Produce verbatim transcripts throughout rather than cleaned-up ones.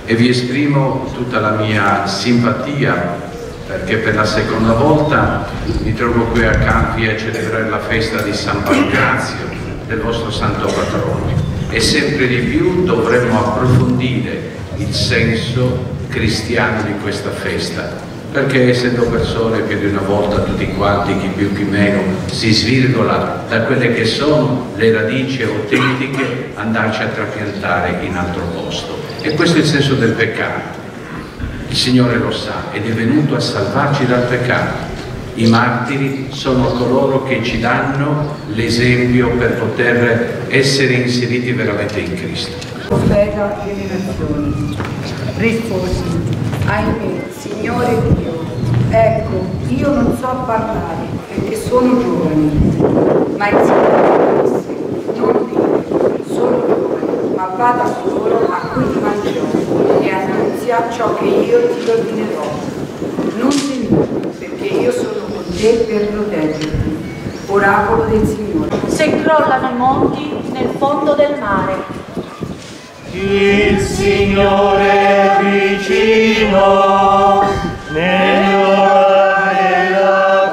e vi esprimo tutta la mia simpatia perché per la seconda volta mi trovo qui a Calvi a celebrare la festa di San Pancrazio, del vostro santo patrono, e sempre di più dovremmo approfondire il senso cristiano di questa festa, perché essendo persone più di una volta tutti quanti, chi più chi meno, si svirgola da quelle che sono le radici autentiche, andarci a trapiantare in altro posto. E questo è il senso del peccato. Il Signore lo sa ed è venuto a salvarci dal peccato. I martiri sono coloro che ci danno l'esempio per poter essere inseriti veramente in Cristo. Profeta delle nazioni, risposi: ahimè, Signore Dio, ecco, io non so parlare perché sono giovane. Ma il Signore disse: non dire, sono giovane, ma vada a coloro a cui ti mangerò e annunzia ciò che io ti ordinerò. Non temere, perché io sono con te per proteggerti. Oracolo del Signore. Se crollano i monti nel fondo del mare, il Signore è vicino nell'ora della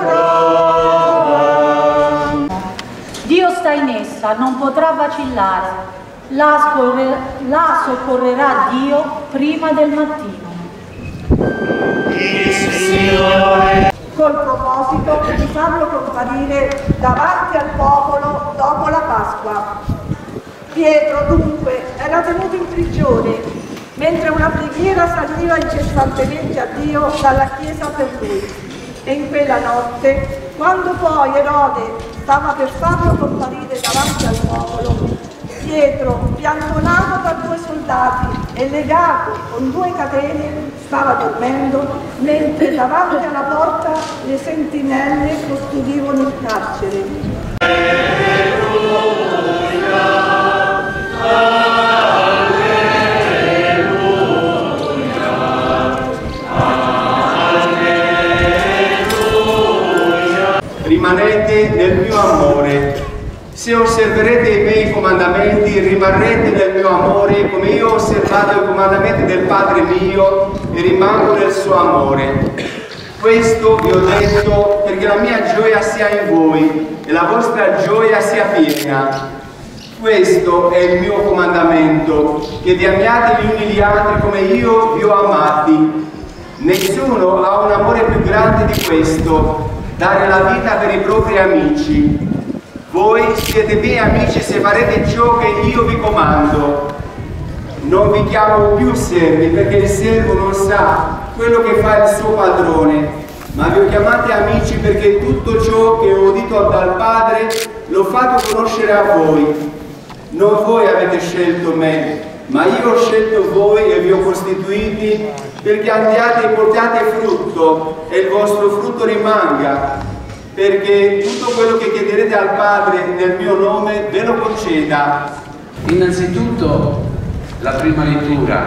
prova. Dio sta in essa, non potrà vacillare. La, scorre, la soccorrerà Dio prima del mattino. Il Signore Col proposito di farlo comparire davanti al popolo dopo la Pasqua. Pietro dunque era tenuto in prigione, mentre una preghiera saliva incessantemente a Dio dalla chiesa per lui. E in quella notte, quando poi Erode stava per farlo comparire davanti al popolo, Pietro, piantonato da due soldati e legato con due catene, stava dormendo, mentre davanti alla porta le sentinelle custodivano il carcere. Rimanete nel mio amore. Se osserverete i miei comandamenti, rimarrete nel mio amore, come io ho osservato i comandamenti del Padre mio e rimango nel suo amore. Questo vi ho detto perché la mia gioia sia in voi e la vostra gioia sia piena. Questo è il mio comandamento, che vi amiate gli uni gli altri come io vi ho amati. Nessuno ha un amore più grande di questo, dare la vita per i propri amici. Voi siete miei amici se farete ciò che io vi comando. Non vi chiamo più servi, perché il servo non sa quello che fa il suo padrone, ma vi ho chiamati amici perché tutto ciò che ho udito dal Padre l'ho fatto conoscere a voi. Non voi avete scelto me, ma io ho scelto voi e vi ho costituiti perché andiate e portate frutto e il vostro frutto rimanga, perché tutto quello che chiederete al Padre nel mio nome ve lo conceda. Innanzitutto, la prima lettura,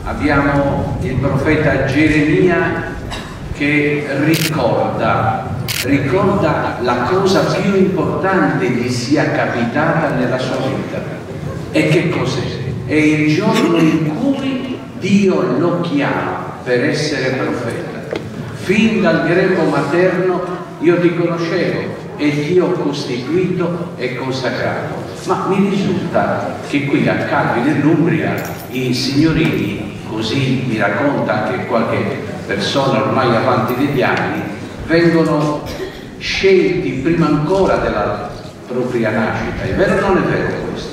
abbiamo il profeta Geremia che ricorda, ricorda la cosa più importante gli sia capitata nella sua vita. E che cos'è? È il giorno in cui Dio lo chiama per essere profeta. Fin dal greco materno io ti conoscevo e ti ho costituito e consacrato. Ma mi risulta che qui a Calvi nell'Umbria i signorini, così mi racconta anche qualche persona ormai avanti degli anni, vengono scelti prima ancora della propria nascita. È vero o non è vero questo?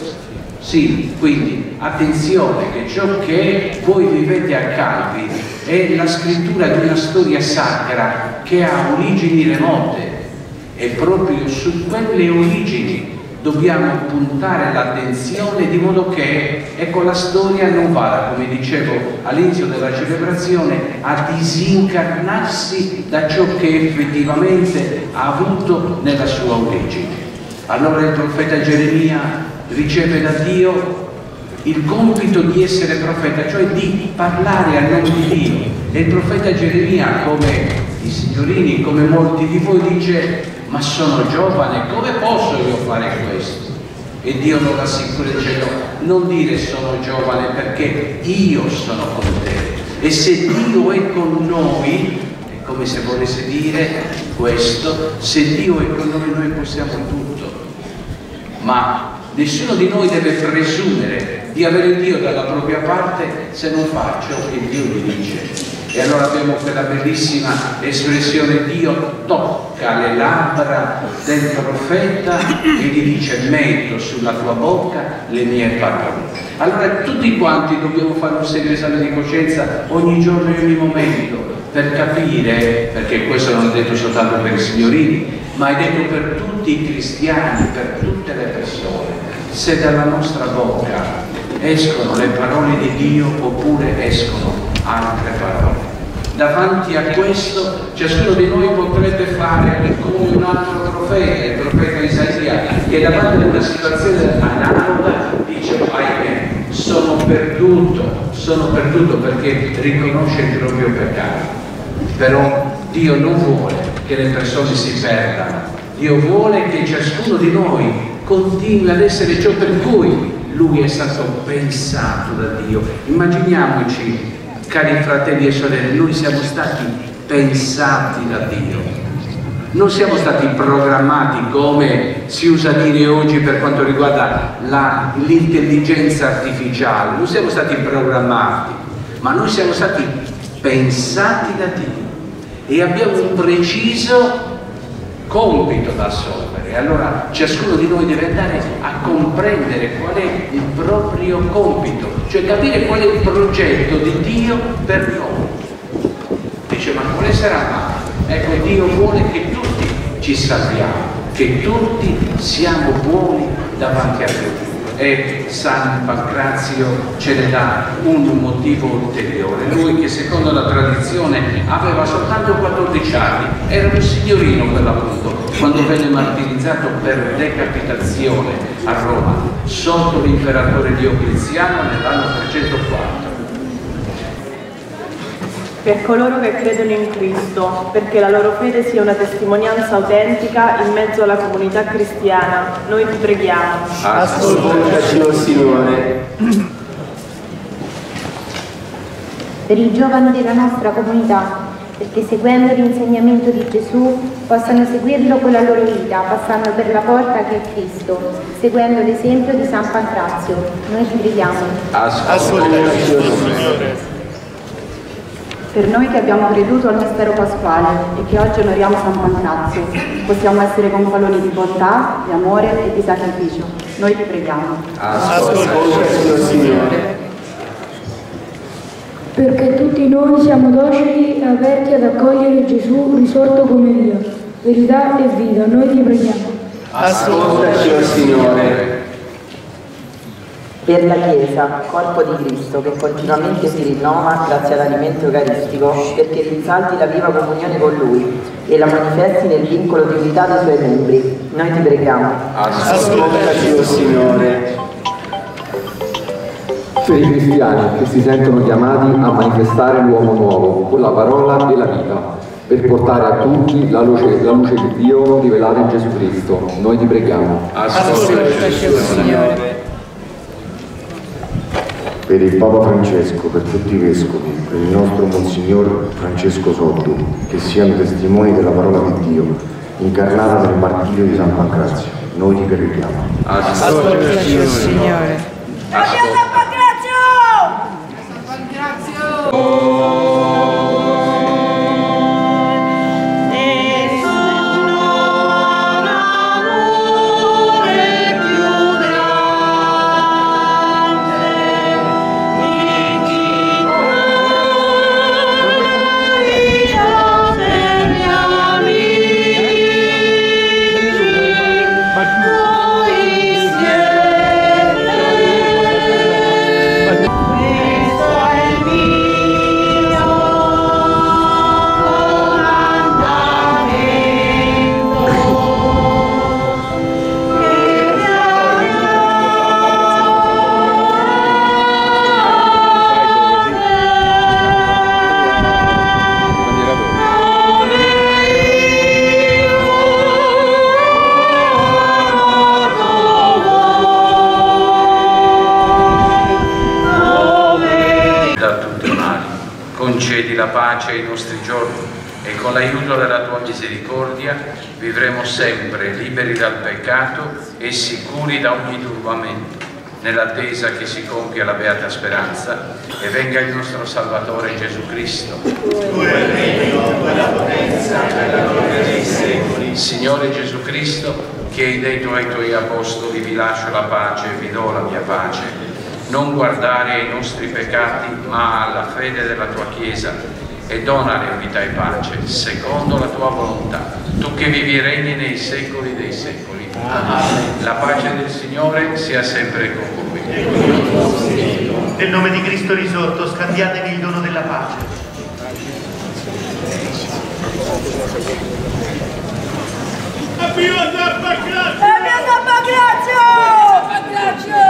Sì, quindi attenzione che ciò che voi vivete a Calvi è la scrittura di una storia sacra che ha origini remote e proprio su quelle origini dobbiamo puntare l'attenzione di modo che, ecco, la storia non vada, come dicevo all'inizio della celebrazione, a disincarnarsi da ciò che effettivamente ha avuto nella sua origine. Allora il profeta Geremia riceve da Dio il compito di essere profeta, cioè di parlare a nome di Dio. E il profeta Geremia, come i signorini, come molti di voi, dice: ma sono giovane, come posso io fare questo? E Dio lo rassicura dicendo: non dire sono giovane, perché io sono con te. E se Dio è con noi, è come se volesse dire questo: se Dio è con noi, noi possiamo tutto. Ma nessuno di noi deve presumere di avere Dio dalla propria parte se non fa ciò che Dio gli dice. E allora abbiamo quella bellissima espressione: Dio tocca le labbra del profeta e gli dice: metto sulla tua bocca le mie parole. Allora tutti quanti dobbiamo fare un serio esame di coscienza ogni giorno e ogni momento, per capire, perché questo non è detto soltanto per i signorini, ma è detto per tutti i cristiani, per tutte le persone, se dalla nostra bocca escono le parole di Dio oppure escono altre parole. Davanti a questo ciascuno di noi potrebbe fare come un altro profeta, il profeta Isaia, che davanti a una situazione analoga dice: ahimè, sono perduto, sono perduto, perché riconosce il proprio peccato. Però Dio non vuole che le persone si perdano, Dio vuole che ciascuno di noi continui ad essere ciò per cui Lui è stato pensato da Dio. Immaginiamoci, cari fratelli e sorelle, noi siamo stati pensati da Dio, non siamo stati programmati, come si usa dire oggi per quanto riguarda l'intelligenza artificiale. Non siamo stati programmati, ma noi siamo stati pensati da Dio e abbiamo un preciso compito da assolvere. Allora ciascuno di noi deve andare a comprendere qual è il proprio compito, cioè capire qual è il progetto di Dio per noi. Dice: ma quale sarà mai? Ecco, Dio vuole che tutti ci salviamo, che tutti siamo buoni davanti a Lui. E San Pancrazio ce ne dà un motivo ulteriore. Lui, che secondo la tradizione aveva soltanto quattordici anni, era un signorino per l'appunto, quando venne martirizzato per decapitazione a Roma sotto l'imperatore Diocleziano nell'anno trecentoquattro. Per coloro che credono in Cristo, perché la loro fede sia una testimonianza autentica in mezzo alla comunità cristiana, noi ti preghiamo. Ascoltaci, o Signore. Per i giovani della nostra comunità, perché seguendo l'insegnamento di Gesù possano seguirlo con la loro vita, passando per la porta che è Cristo, seguendo l'esempio di San Pancrazio. Noi ti preghiamo. Ascoltaci, o Signore. Per noi che abbiamo creduto al mistero pasquale e che oggi onoriamo San Pancrazio, possiamo essere gonfaloni di bontà, di amore e di sacrificio. Noi ti preghiamo. Ascoltaci, o Signore. Perché tutti noi siamo docili e aperti ad accogliere Gesù risorto come Dio, verità e vita. Noi ti preghiamo. Ascoltaci, o Signore. Per la Chiesa, corpo di Cristo, che continuamente si rinnova grazie all'alimento eucaristico, perché rinsaldi la viva comunione con Lui e la manifesti nel vincolo di unità dei Suoi membri. Noi ti preghiamo. Ascoltaci, o Signore. Per i cristiani che si sentono chiamati a manifestare l'uomo nuovo con la parola e la vita, per portare a tutti la luce, la luce di Dio rivelata in Gesù Cristo. Noi ti preghiamo. Ascoltaci, o Signore. Per il Papa Francesco, per tutti i vescovi, per il nostro Monsignor Francesco Sotto, che siano testimoni della parola di Dio, incarnata nel martirio di San Pancrazio. Noi ti preghiamo. Ascoltaci, o Signore. Ascoltaci. pace ai nostri giorni e con l'aiuto della tua misericordia vivremo sempre liberi dal peccato e sicuri da ogni turbamento, nell'attesa che si compia la beata speranza e venga il nostro Salvatore Gesù Cristo. Tu è il regno, la potenza e la gloria dei secoli. Signore Gesù Cristo, che hai detto ai tuoi apostoli: vi lascio la pace, vi do la mia pace, non guardare ai nostri peccati ma alla fede della tua Chiesa, e donale unità e pace secondo la tua volontà, tu che vivi e regni nei secoli dei secoli. Amen. La pace del Signore sia sempre con voi. Nel nome di Cristo risorto scambiatevi il dono della pace. Abbiamo Santa Grazia! Abbiamo Santa Grazia! Santa Grazia!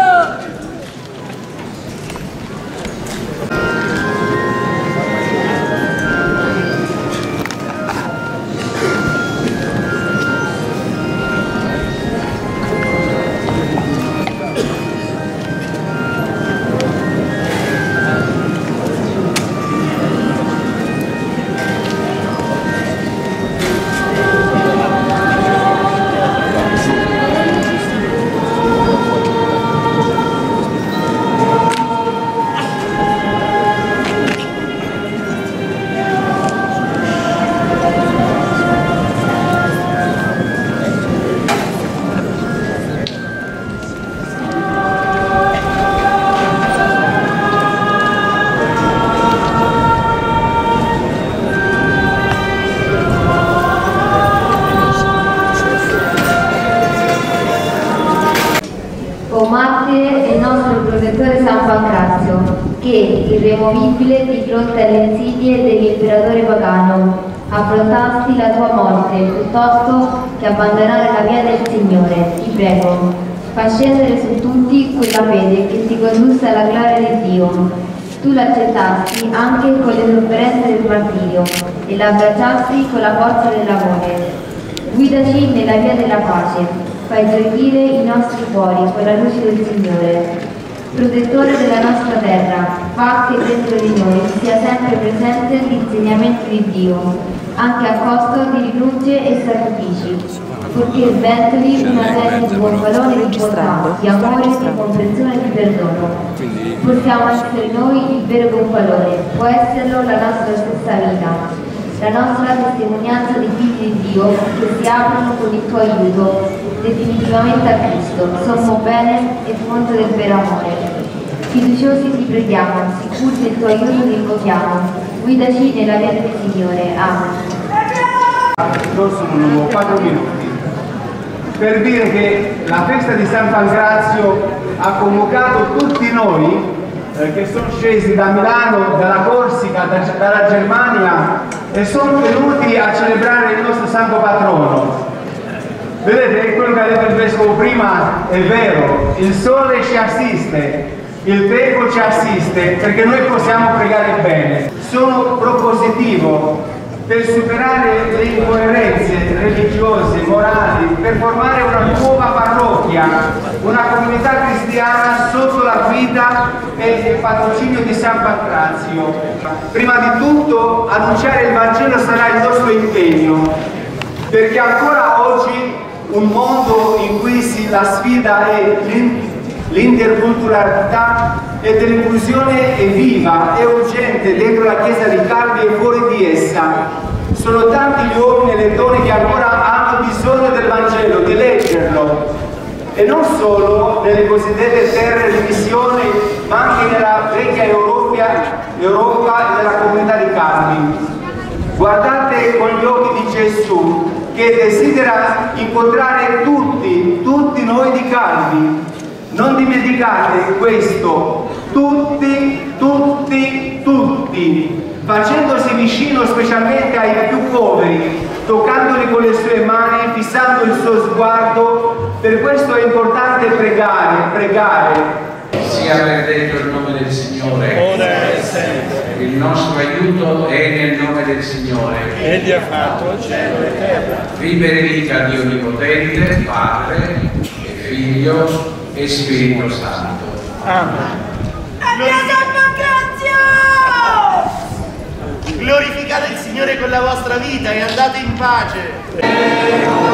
Irremovibile di fronte alle insidie dell'imperatore pagano, affrontasti la tua morte piuttosto che abbandonare la via del Signore. Ti prego, fa scendere su tutti quella fede che ti condusse alla gloria di Dio. Tu l'accettasti anche con le sofferenze del martirio e l'abbracciasti con la forza dell'amore. Guidaci nella via della pace, fai gioire i nostri cuori con la luce del Signore. Protettore della nostra terra, fa che dentro di noi sia sempre presente l'insegnamento di Dio, anche a costo di rinunce e sacrifici, purché sventoli una terra di buon valore e di bontà, di amore, di comprensione e di perdono. Possiamo essere noi il vero buon valore, può esserlo la nostra stessa vita, la nostra testimonianza di figli di Dio che si aprono con il tuo aiuto definitivamente a Cristo, sommo bene e fonte del vero amore. Fiduciosi ti preghiamo, sicuri del tuo aiuto ti invochiamo, guidaci nella via del Signore. Amen. Non sono quattro minuti per dire che la festa di San Pancrazio ha convocato tutti noi eh, che sono scesi da Milano, dalla Corsica, da, dalla Germania e sono venuti a celebrare il nostro santo patrono. Vedete, quello che ha detto il vescovo prima è vero, il sole ci assiste, il tempo ci assiste perché noi possiamo pregare bene. Sono propositivo per superare le incoerenze religiose, morali, per formare una nuova parrocchia, una comunità cristiana sotto la guida e il patrocinio di San Pancrazio. Prima di tutto annunciare il Vangelo sarà il nostro impegno, perché ancora oggi un mondo in cui si, la sfida è l'interculturalità e dell'inclusione è viva, è urgente dentro la Chiesa di Calvi e fuori di essa. Sono tanti gli uomini e le donne che ancora hanno bisogno del Vangelo, di leggerlo, e non solo nelle cosiddette terre di missione, ma anche nella vecchia Europa, Europa e nella comunità di Calvi. Guardate con gli occhi di Gesù, che desidera incontrare tutti, tutti noi di Calvi. Non dimenticate questo, tutti, tutti, tutti, facendosi vicino specialmente ai più poveri, toccandoli con le sue mani, fissando il suo sguardo. Per questo è importante pregare, pregare. Sia benedetto il nome del Signore. Ora e sempre. Il nostro aiuto è nel nome del Signore. Egli ha fatto cielo e terra. Vi benedica Dio Onnipotente, Padre e Figlio e Spirito Santo. Amen. Abbiamo Santa Grazia! Glorificato quella vostra vita e andate in pace.